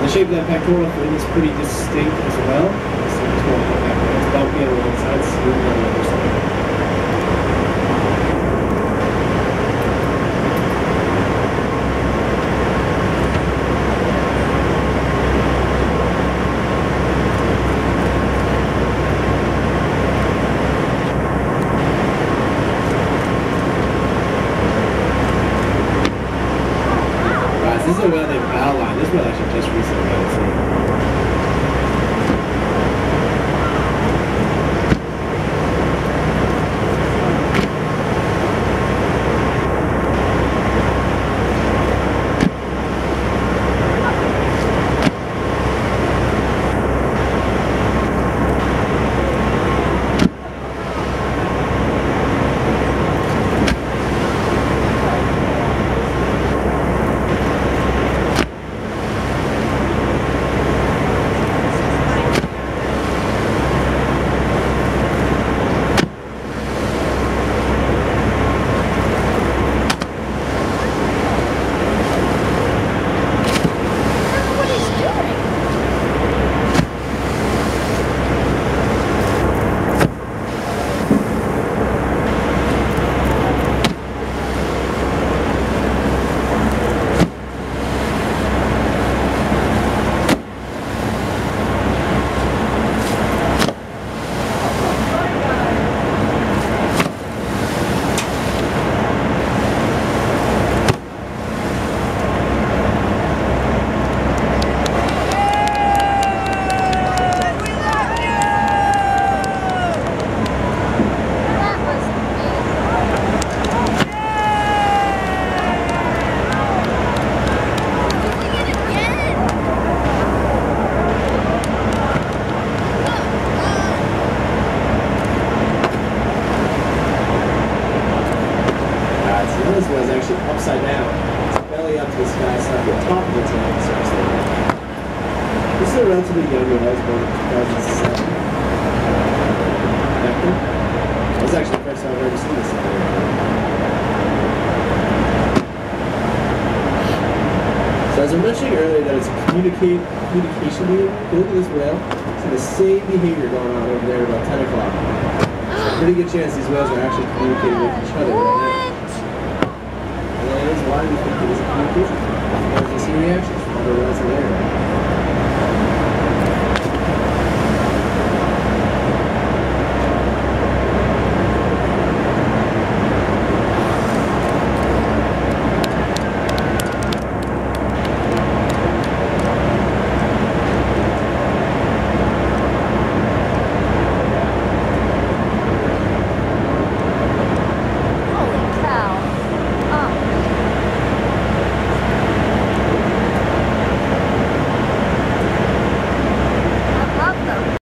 shape of that pectoral fin is pretty distinct as well. So it's bumpy on one side, smooth on the other side. This is a whale named Bowline. This whale actually just recently got its name. This was actually upside down. Its belly up to the sky, so the top of its head starts there. This is a relatively young one. I was born in 2007. Vector. That was actually the first time I've ever seen this. So as I was mentioning earlier that it's a communication behavior, look at this whale. See the same behavior going on over there about 10 o'clock. So a pretty good chance these whales are actually communicating with each other right now. Why do you think it is a communication? Because you see reactions from other whales in there.